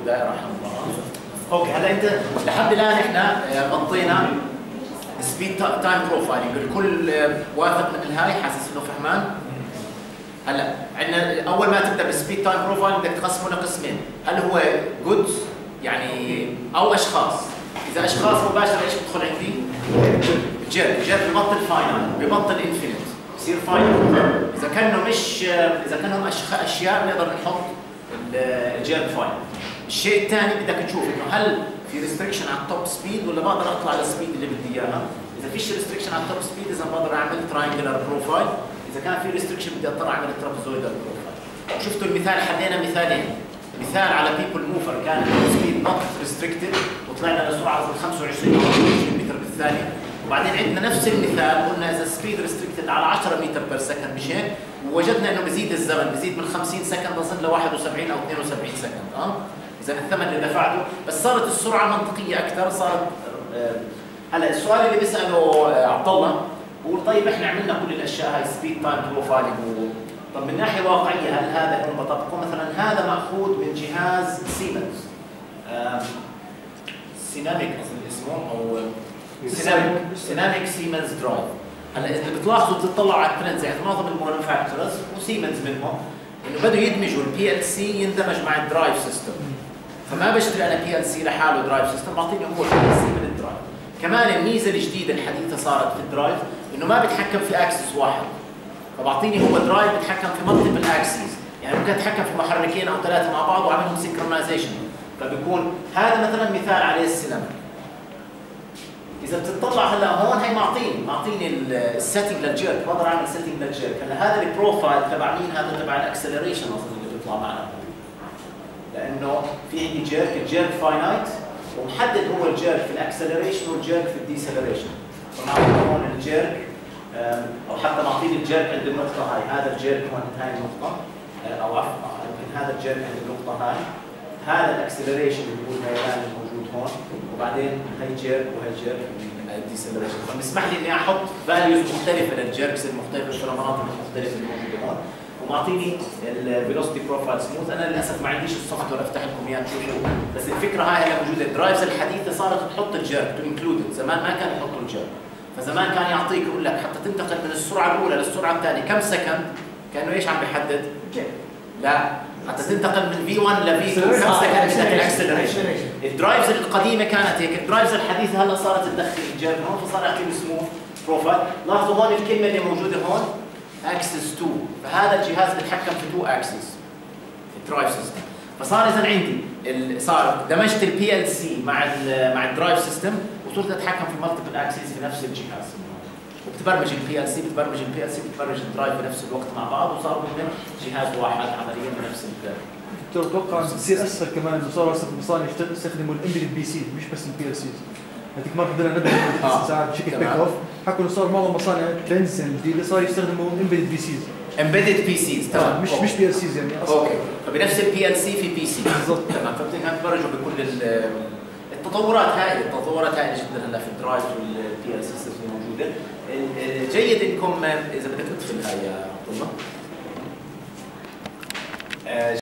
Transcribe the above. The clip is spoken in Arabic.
دائره حمراء. اوكي هلا انت لحد الان احنا غطينا سبيد تايم بروفايلنج، الكل واثق من الهاي، حاسس انه فهمان؟ هلا عندنا اول ما تبدا بالسبيد تايم بروفايلنج بدك تقسمه لقسمين، هل هو جودز يعني او اشخاص؟ اذا اشخاص مباشره ايش بدخل عندي؟ جير ببطل فاينل، ببطل انفينيت، بصير فاينل. اذا كانوا مش اذا كانهم اشياء بنقدر نحط الجير فاينل. الشيء الثاني بدك تشوف انه هل في ريستريكشن على التوب سبيد ولا بقدر اطلع للسبيد اللي بدي اياها؟ اذا فيش ريستريكشن على التوب سبيد اذا بقدر اعمل تراينجلر بروفايل، اذا كان في ريستريكشن بدي اضطر اعمل ترابيزويدال بروفايل. شفتوا المثال، حلينا مثالين، مثال على بيبل موفر كان السبيد نوت ريستريكتد وطلعنا لسرعه 25 او 20 متر بالثانيه، وبعدين عندنا نفس المثال قلنا اذا السبيد ريستريكتد على 10 متر بير سكند مش هيك؟ ووجدنا انه بزيد الزمن، بزيد من 50 سكند بصل ل 71 او 72 سكند. اذا الثمن اللي دفعته، بس صارت السرعه منطقيه اكثر، صارت هلا السؤال اللي بيساله عبد الله بقول طيب احنا عملنا كل الاشياء هاي سبيد تايم بروفايلنج، طب من ناحيه واقعيه هل هذا هم بطبقه؟ مثلا هذا ماخوذ من جهاز سيمنز سيناميك اسمه او سيناميك سيمنز درايف. هلا اذا بتلاحظوا بتطلعوا على الترندز، يعني معظم المانيفاكتشرز وسيمنز منهم انه بدوا يدمجوا البي ال سي يندمج مع الدرايف سيستم، فما بشتري انا بي ال سي لحاله درايف سيستم، بعطيني هو بي ال سي من الدرايف. كمان الميزه الجديده الحديثه صارت في الدرايف انه ما بتحكم في اكسس واحد، فبعطيني هو درايف بتحكم في مالتيبل اكسس، يعني ممكن اتحكم في محركين او ثلاثه مع بعض واعملهم سينكرونايزيشن، فبيكون هذا مثلا مثال عليه السينما. اذا بتطلع هلا هون هي معطيني السيتنج للجيرك، بقدر اعمل سيتنج للجيرك. هلا هذا البروفايل تبع مين؟ هذا تبع الاكسلريشن اصلا اللي بيطلع معنا، لانه في عندي جيرك، الجيرك فاينايت ومحدد هو الجيرك في الاكسلريشن والجيرك في الديسلريشن، فمعطيني هون الجيرك او حتى معطيني الجيرك عند النقطه هاي، هذا الجيرك هون هاي النقطه، او عفوا يمكن هذا الجيرك عند النقطه هاي، هذا الاكسلريشن اللي هو الميلان الموجود هون، وبعدين هي جيرك وهي جيرك الديسلريشن، فبيسمح لي اني احط فاليوز مختلفه للجيركس المختلفه في المناطق المختلفه اللي موجوده هون، ومعطيني الفيلوسيتي بروفايل سموث. انا للاسف ما عنديش السوفت وير افتح لكم اياه تشوفوا، بس الفكره هاي اللي موجوده. الدرايفز الحديثه صارت تحط الجيرك تو انكلودد، زمان ما كان يحطوا الجيرك، فزمان كان يعطيك يقول لك حتى تنتقل من السرعه الاولى للسرعه الثانيه كم سكند، كانه ايش عم بيحدد؟ لا، حتى تنتقل من V1 ل V2 كم سكند بدك الاكسلريشن. الدرايفز القديمه كانت هيك، الدرايفز الحديثه هلا صارت تدخل الجيرك هون، فصار يعطيني سموث بروفايل. لاحظوا هون الكلمه اللي موجوده هون اكسس 2، فهذا الجهاز بيتحكم في 2 اكسس الدرايف سيستم. فصار اذا عندي صار دمجت البي ال سي مع الدرايف سيستم وصرت اتحكم في مالتيبل اكسس في نفس الجهاز، وبتبرمج البي ال سي بتبرمج الدرايف بنفس الوقت مع بعض، وصاروا من جهاز واحد عمليا بنفس دكتور اتوقع بتصير اسهل كمان انه صاروا المصانع يستخدموا الامبيدد بي سي مش بس البي ال سي. هذيك مرة بدنا نبدا ساعات بشكل بيك اوف، حكوا انه صار معظم مصانع ترندز الجديده صار يستخدموا امبيدد بي سيز. امبيدد بي سيز تمام، مش بي ال سيز يعني اصلا. اوكي، فبنفس البي ال سي في بي سي بالضبط تمام، فبدنا نتبرجوا بكل التطورات هائله جدا هلا في الدرايف والبي ال سيستمز الموجوده. جيد انكم اذا بدك تدخل هاي يا عبد الله